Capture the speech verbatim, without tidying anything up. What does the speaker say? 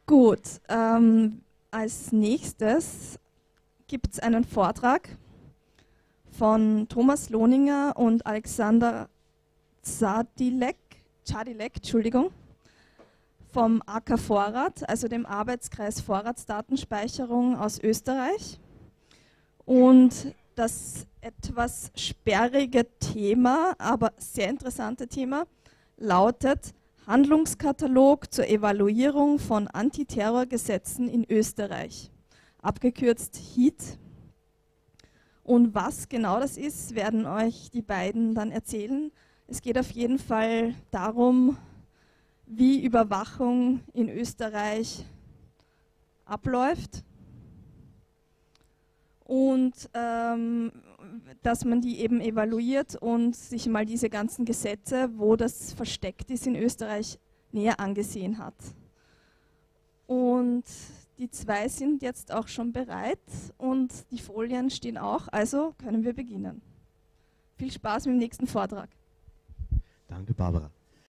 Gut, ähm, als nächstes gibt es einen Vortrag von Thomas Lohninger und Alexander Zadilek, Zadilek, Entschuldigung, vom A K Vorrat, also dem Arbeitskreis Vorratsdatenspeicherung aus Österreich. Und das etwas sperrige Thema, aber sehr interessante Thema, lautet Handlungskatalog zur Evaluierung von Antiterrorgesetzen in Österreich, abgekürzt H E A T. Und was genau das ist, werden euch die beiden dann erzählen. Es geht auf jeden Fall darum, wie Überwachung in Österreich abläuft und ähm, dass man die eben evaluiert und sich mal diese ganzen Gesetze, wo das versteckt ist in Österreich, näher angesehen hat. Und die zwei sind jetzt auch schon bereit und die Folien stehen auch, also können wir beginnen. Viel Spaß mit dem nächsten Vortrag. Danke, Barbara.